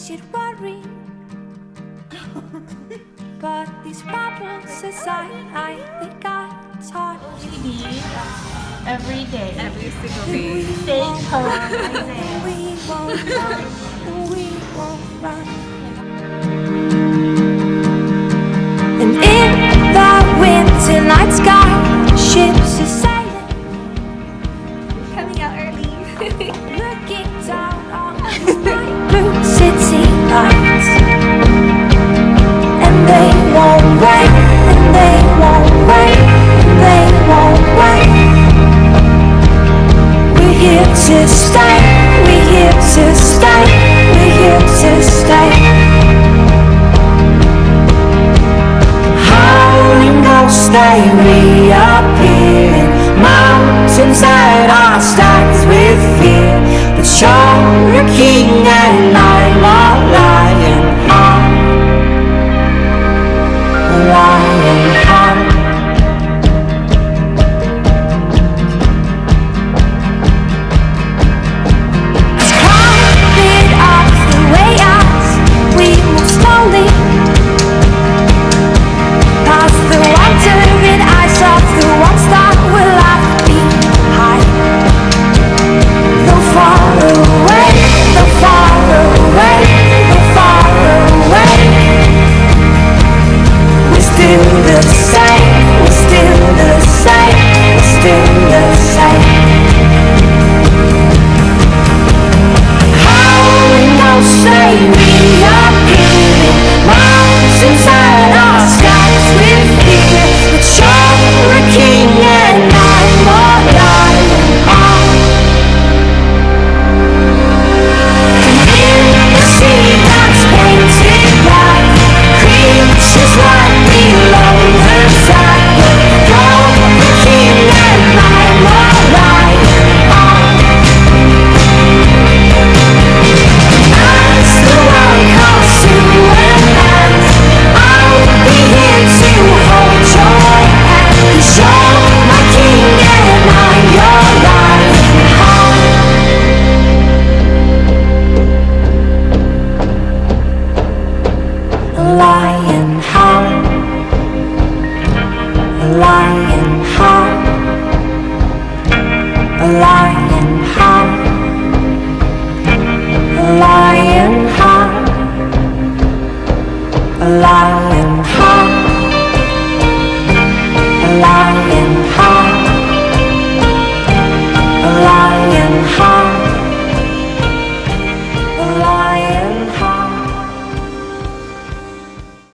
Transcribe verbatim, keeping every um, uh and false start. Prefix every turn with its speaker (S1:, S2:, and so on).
S1: should worry. But these bubbles aside, I think it's hard to
S2: be every day,
S3: every single day.
S2: Stay home.
S1: We won't run, we won't run. And in the winter night sky, ships are sailing,
S3: Coming out early.
S1: looking down on these bright blue city lights. And they won't wait, and they won't wait, and they won't wait. We're here to stay, we're here to stay, we're here to stay. Howling ghosts, they reappear in mountains that are stacked with fear. But you're a king and I'm a lion heart, a lion heart. Let's climb it up the way out, we move slowly past the wandering eyes of the ones that will left behind. Though far away, though far away, though far away, we're still the same.